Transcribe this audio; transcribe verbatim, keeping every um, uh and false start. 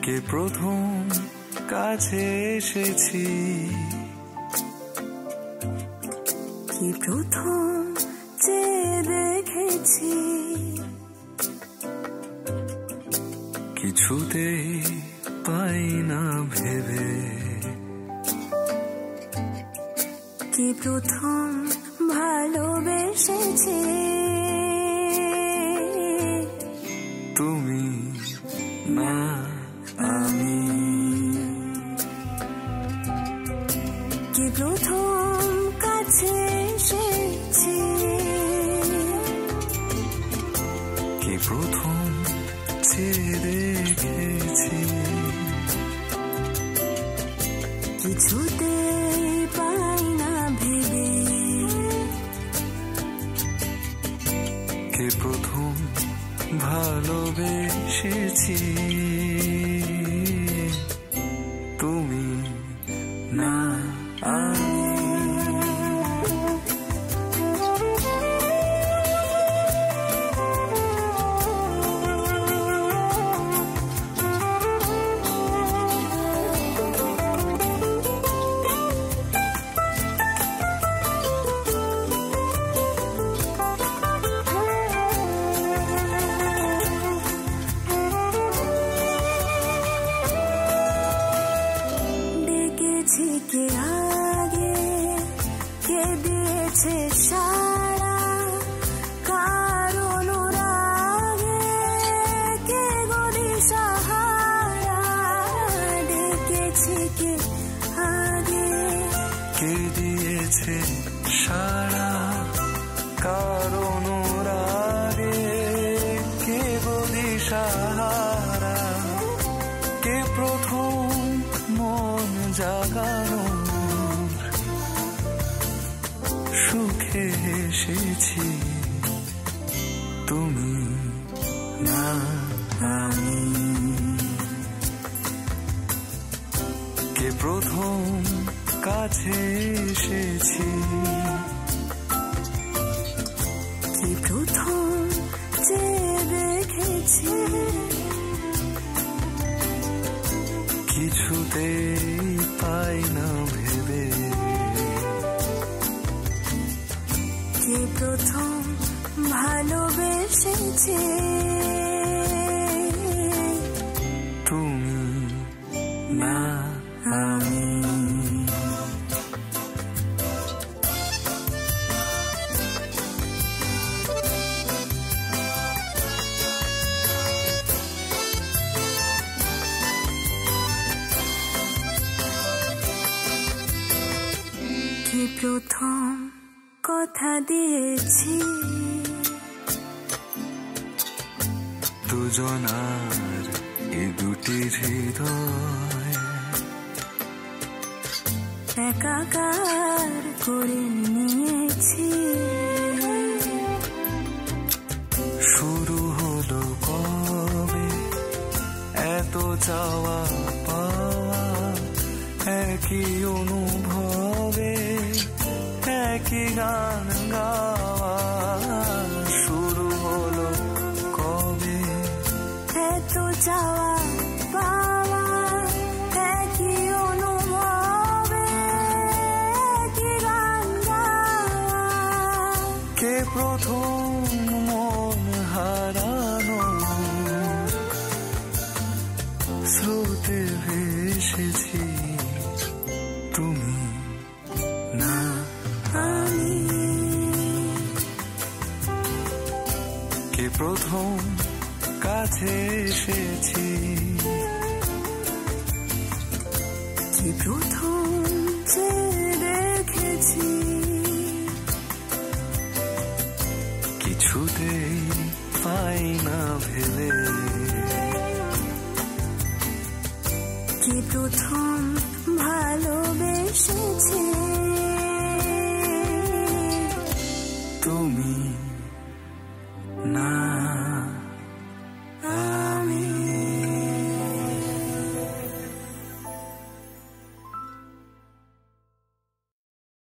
কে প্রথম কাছে এসেছি, কি প্রথম চেয়ে দেখেছি, কিছুতেই পাই না ভেবে, কি প্রথম ভালোবেসেছি, তুমি না আমি, কি প্রথম কাছে এসেছি, কি প্রথম চেয়ে দেখেছি, কিছুতেই পাই না ভেবে, কে প্রথম ভালোবেসেছি, তুমি না আমি। কে আগে কে দিয়েছে সারা, কার অনুরাগে কে গদি সাহারা, ডেকেছি কে আগে কে দিয়েছে সারা, কার অনুরাগে কে গদি সাহারা, কে প্রথম মন জাগানো সুখে এসেছি, তুমি না আমি, কে প্রথম কাছে এসেছি, কি প্রথম চেয়ে দেখেছি, কিছুতেই পাই না ভেবে, কে প্রথম ভালোবেসেছি, তুমি না আমি। কি প্রথম কথা দিয়েছি, দুজনার এ দুটি হৃদয় একাকার করে নিয়েছি, শুরু হলো কবে এত চাওয়া পাওয়া, একই অনুভবে একই গান গাওয়া, শুরু হলো কবে এত চাওয়া পাওয়া, একই অনুভবে একই গান গাওয়া, কে প্রথম মন হারানো স্রোতে ভেসেছি, তুমি না আমি, কে প্রথম কাছে এসেছি, কি প্রথম চেয়ে দেখেছি, কিছুতেই পাই না ভেবে, কি প্রথম ভালোবেসেছি।